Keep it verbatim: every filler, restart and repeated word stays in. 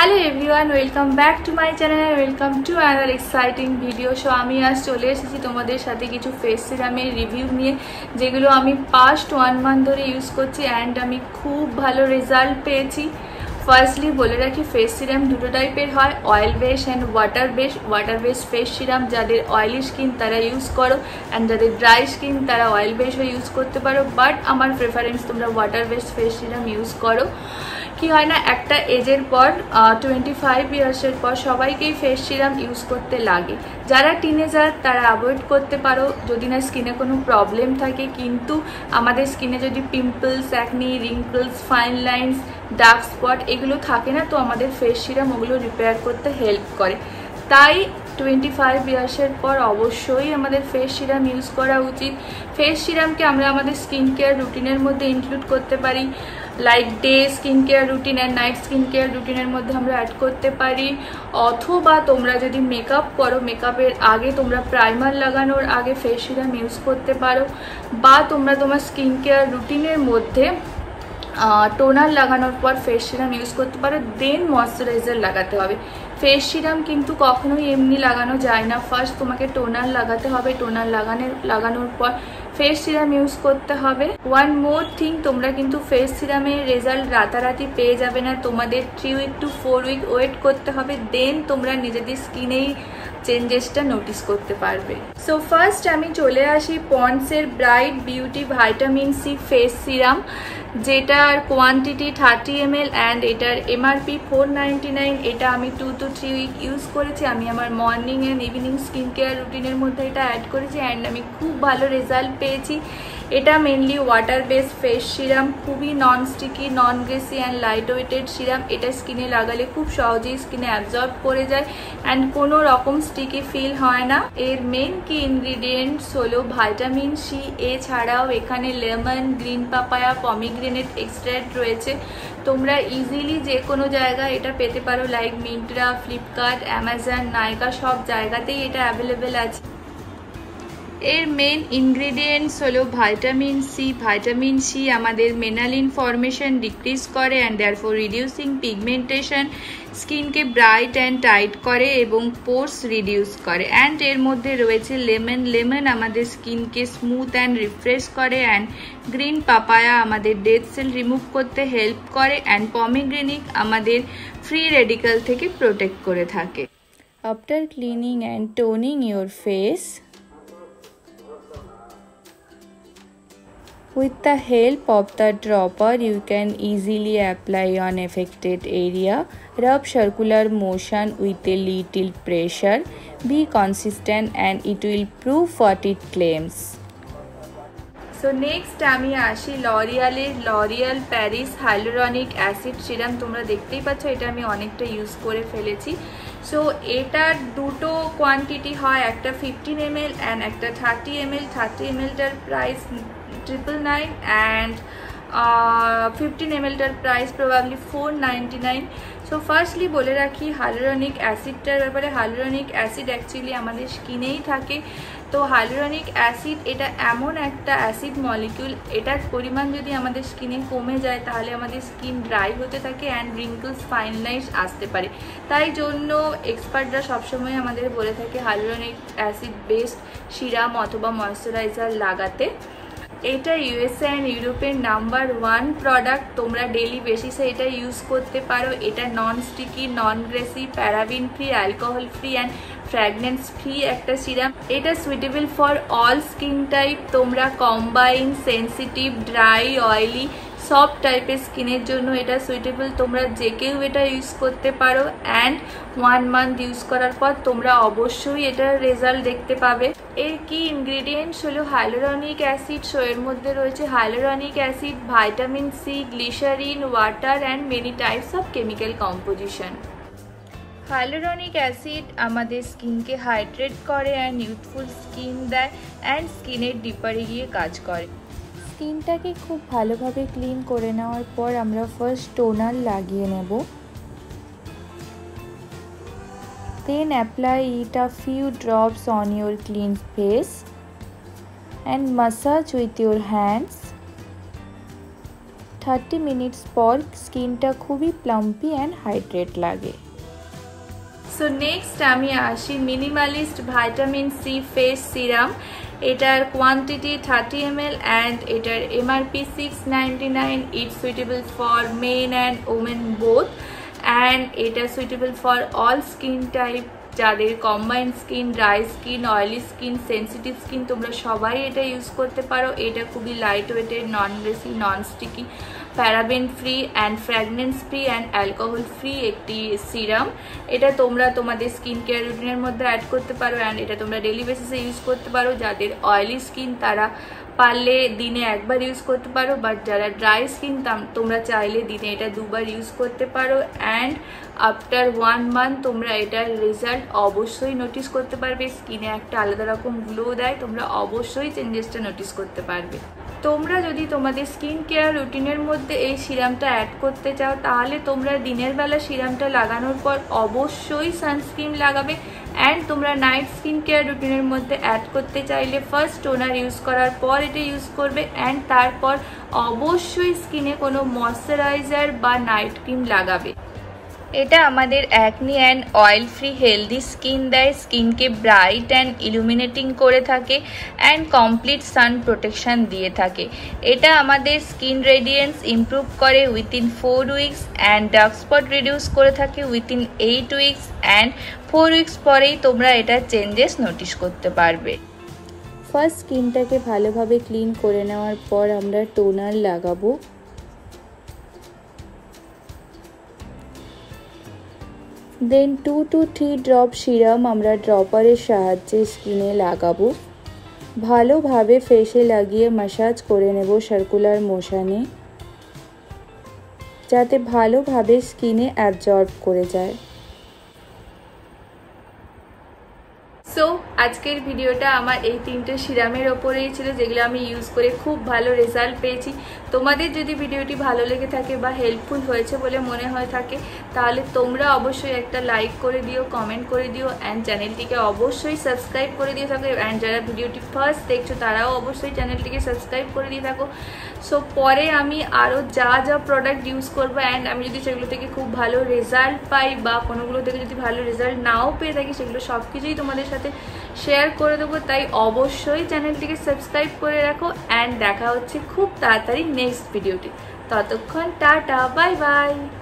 Hello everyone, welcome back to my channel, welcome to another exciting video. So আমি আজ চলে এসেছি তোমাদের সাথে কিছু ফেস সিরামের রিভিউ নিয়ে, যেগুলো আমি পাস্ট ওয়ান মান্থ ধরে ইউজ করছি অ্যান্ড আমি খুব ভালো রেজাল্ট পেয়েছি। ফার্স্টলি বলে রাখি, ফেস সিরাম দুটো টাইপের হয়, oil base and water base. Water base face serum যাদের অয়েলি স্কিন তারা ইউজ করো, অ্যান্ড যাদের ড্রাই স্কিন তারা অয়েল বেসও ইউজ করতে পারো, বাট আমার প্রেফারেন্স তোমরা water base face serum use করো। কি হয় না, একটা এজের পর টোয়েন্টি ফাইভ ইয়ার্সের পর সবাইকেই ফেস সিরাম ইউজ করতে লাগে। যারা টিনেজার তারা অ্যাভয়েড করতে পারো যদি না স্কিনে কোনো প্রবলেম থাকে, কিন্তু আমাদের স্কিনে যদি pimples, acne, wrinkles, fine lines, dark spot এগুলো থাকে না, তো আমাদের ফেস সিরাম ওগুলো রিপেয়ার করতে হেল্প করে। তাই টোয়েন্টি ফাইভ ইয়ার্সের পর অবশ্যই আমাদের ফেস সিরাম ইউজ করা উচিত। ফেস সিরামকে আমরা আমাদের স্কিন কেয়ার রুটিনের মধ্যে ইনক্লুড করতে পারি, like day skin care routine and night skin care রুটিনের মধ্যে আমরা অ্যাড করতে পারি। অথবা তোমরা যদি মেকআপ করো, মেকআপের আগে তোমরা প্রাইমার লাগানোর আগে ফেস সিরাম ইউজ করতে পারো, বা তোমরা তোমার স্কিন কেয়ার রুটিনের মধ্যে টোনার লাগানোর পর ফেস সিরাম ইউজ করতে পারো, দেন ময়শ্চারাইজার লাগাতে হবে। ফেস সিরাম কিন্তু কখনোই এমনি লাগানো যায় না, ফার্স্ট তোমাকে টোনার লাগাতে হবে, টোনার লাগানোর লাগানোর পর ফেস সিরাম ইউজ করতে হবে। ওয়ান মোর থিং, তোমরা কিন্তু ফেস সিরামের রেজাল্ট রাতারাতি পেয়ে যাবে না, তোমাদের three week to four week wait করতে হবে, দেন তোমরা নিজেদের স্কিনেই চেঞ্জেসটা নোটিস করতে পারবে। সো ফার্স্ট আমি চলে আসি পন্ডসের bright beauty vitamin C face serum, যেটার quantity thirty M L and এটার এমআরপি ফোর নাইনটি নাইন। এটা আমি two to three week use করেছি। আমি আমার morning and evening skin care রুটিনের মধ্যে এটা অ্যাড করেছি অ্যান্ড আমি খুব ভালো রেজাল্ট পেয়েছি। এটা mainly water base face serum, খুবই non sticky, non greasy and light weighted serum. এটা স্কিনে লাগালে খুব সহজেই স্কিনে অ্যাবজর্ব করে যায় অ্যান্ড কোনো রকম স্টিকি ফিল হয় না। এর মেন কি ইনগ্রিডিয়েন্টস হলো ভাইটামিন সি, এছাড়াও এখানে lemon, green papaya, pomegranate extract রয়েছে। তোমরা ইজিলি যে কোনো জায়গায় এটা পেতে পারো, লাইক মিন্ত্রা, ফ্লিপকার্ট, অ্যামাজন, নাইকা, সব জায়গাতেই এটা অ্যাভেলেবেল আছে। এর মেন ইনগ্রিডিয়েন্টস হলো ভাইটামিন সি। ভাইটামিন সি আমাদের মেলানিন ফর্মেশন ডিক্রিজ করে অ্যান্ড দেয়ারফর রিডিউসিং পিগমেন্টেশন, স্কিনকে ব্রাইট অ্যান্ড টাইট করে এবং পোর্স রিডিউস করে। অ্যান্ড এর মধ্যে রয়েছে লেমন। লেমন আমাদের স্কিনকে স্মুথ অ্যান্ড রিফ্রেশ করে, অ্যান্ড গ্রিন পাপায়া আমাদের ডেড সেল রিমুভ করতে হেল্প করে, অ্যান্ড পমিগ্রেনিক আমাদের ফ্রি রেডিক্যাল থেকে প্রোটেক্ট করে থাকে। After cleaning and toning your face, with the help of the dropper, you can easily apply on affected area. Rub circular motion with a little pressure. Be consistent and it will prove what it claims. So next আমি আসি লরিয়ালের L'Oreal Paris hyaluronic acid serum. তোমরা দেখতেই পাচ্ছ এটা আমি অনেকটা use করে ফেলেছি। সো এটার দুটো কোয়ান্টিটি হয়, একটা ফিফটিন এম এল অ্যান্ড একটা thirty M L. Thirty M এলটার price triple nine and fifteen M এলটার price probably four ninety nine. So firstly বলে রাখি হাইলোরনিক অ্যাসিডটার ব্যাপারে। হাইলোরনিক অ্যাসিড অ্যাকচুয়ালি আমাদের স্কিনেই থাকে। তো হাইলোরনিক অ্যাসিড এটা এমন একটা অ্যাসিড মলিকিউল, এটার পরিমাণ যদি আমাদের স্কিনে কমে যায় তাহলে আমাদের স্কিন ড্রাই হতে থাকে অ্যান্ড রিঙ্কলস, ফাইন লাইন্স আসতে পারে। তাই জন্য এক্সপার্টরা সবসময় আমাদের বলে থাকে হাইলোরনিক অ্যাসিড বেসড সিরাম অথবা ময়শ্চারাইজার লাগাতে। এটা ইউএসএ অ্যান্ড ইউরোপের নাম্বার ওয়ান প্রোডাক্ট। তোমরা ডেলি বেসিসে এটা ইউজ করতে পারো। এটা non sticky, non greasy, paraben free, alcohol free and fragrance free একটা সিরাম। এটা suitable for all skin type. তোমরা কম্বাইন, সেন্সিটিভ, ড্রাই, অয়েলি সব টাইপের স্কিনের জন্য এটা সুইটেবল। তোমরা যে কেউ এটা ইউজ করতে পারো অ্যান্ড ওয়ান মান্থ ইউজ করার পর তোমরা অবশ্যই এটার রেজাল্ট দেখতে পাবে। এর কি ইনগ্রিডিয়েন্টস হলো হাইলোরনিক অ্যাসিড। সো এর মধ্যে রয়েছে hyaluronic acid, vitamin C, glycerin, water and many types of chemical composition. Hyaluronic acid আমাদের স্কিনকে হাইড্রেট করে অ্যান্ড ইউথফুল স্কিন দেয় অ্যান্ড স্কিনের ডিপারে গিয়ে কাজ করে। স্কিনটাকে খুব ভালোভাবে ক্লিন করে নেওয়ার পর আমরা ফার্স্ট টোনার লাগিয়ে নেব, then apply it a few drops on your clean face and massage with your hands. Thirty minutes পর স্কিনটা খুবই প্লাম্পি অ্যান্ড হাইড্রেট লাগে। সো নেক্সট আমি আসি minimalist vitamin C face serum. এটার quantity thirty M L and এটার MRP six ninety nine. It suitable for men and women both and এটা suitable for all skin type, যাদের combined skin, dry skin, oily skin, sensitive skin, তোমরা সবাই এটা use করতে পারো। এটা খুবই light weighted, non greasy, non sticky, paraben free and fragrance free and alcohol free একটি সিরাম। এটা তোমরা তোমাদের স্কিন কেয়ার রুটিনের মধ্যে অ্যাড করতে পারো অ্যান্ড এটা তোমরা ডেলি বেসিসে ইউজ করতে পারো। যাদের অয়েলি স্কিন তারা পারলে দিনে একবার ইউজ করতে পারো, বাট যারা ড্রাই স্কিন তোমরা চাইলে দিনে এটা দুবার ইউজ করতে পারো অ্যান্ড আফটার ওয়ান মান্থ তোমরা এটার রেজাল্ট অবশ্যই নোটিস করতে পারবে। স্কিনে একটা আলাদা রকম গ্লো দেয়, তোমরা অবশ্যই চেঞ্জেসটা নোটিস করতে পারবে। তোমরা যদি তোমাদের স্কিন কেয়ার রুটিনের মধ্যে এই সিরামটা অ্যাড করতে চাও তাহলে তোমরা দিনের বেলা সিরামটা লাগানোর পর অবশ্যই সানস্ক্রিন লাগাবে অ্যান্ড তোমরা নাইট স্কিন কেয়ার রুটিনের মধ্যে অ্যাড করতে চাইলে ফার্স্ট টোনার ইউজ করার পর এটা ইউজ করবে অ্যান্ড তারপর অবশ্যই স্কিনে কোনো ময়শ্চারাইজার বা নাইট ক্রিম লাগাবে। এটা আমাদের acne and oil free healthy skin দেয়, স্কিনকে ব্রাইট অ্যান্ড ইলুমিনেটিং করে থাকে অ্যান্ড কমপ্লিট সান প্রোটেকশন দিয়ে থাকে। এটা আমাদের স্কিন রেডিয়েন্স ইমপ্রুভ করে within four weeks and dark spot reduce করে থাকে within eight weeks and four weeks পরেই তোমরা এটা চেঞ্জেস নোটিস করতে পারবে। ফার্স্ট স্কিনটাকে ভালোভাবে ক্লিন করে নেওয়ার পর আমরা টোনার লাগাবো। Then two to three drop serum আমরা ড্রপারের সাহায্যে স্কিনে লাগাবো। ভালোভাবে ফেসে লাগিয়ে ম্যাসাজ করে নেব সার্কুলার মোশনে, যাতে ভালোভাবে স্কিনে অ্যাবজর্ব করে যায়। সো আজকের ভিডিওটা আমার এই তিনটে সিরামের ওপরেই ছিল, যেগুলো আমি ইউজ করে খুব ভালো রেজাল্ট পেয়েছি। তোমাদের যদি ভিডিওটি ভালো লেগে থাকে বা হেল্পফুল হয়েছে বলে মনে হয় থাকে তাহলে তোমরা অবশ্যই একটা লাইক করে দিও, কমেন্ট করে দিও অ্যান্ড চ্যানেলটিকে অবশ্যই সাবস্ক্রাইব করে দিয়ে থাকো অ্যান্ড যারা ভিডিওটি ফার্স্ট দেখছো তারাও অবশ্যই চ্যানেলটিকে সাবস্ক্রাইব করে দিয়ে থাকো। সো পরে আমি আরও যা যা প্রোডাক্ট ইউজ করবো অ্যান্ড আমি যদি সেগুলো থেকে খুব ভালো রেজাল্ট পাই বা কোনোগুলো থেকে যদি ভালো রেজাল্ট নাও পেয়ে থাকি সেগুলো সব কিছুই তোমাদের সাথে শেয়ার করে দেবো। তাই অবশ্যই চ্যানেলটিকে সাবস্ক্রাইব করে রাখো অ্যান্ড দেখা হচ্ছে খুব তাড়াতাড়ি নেক্সট ভিডিওটি। ততক্ষণ টাটা, বাই বাই।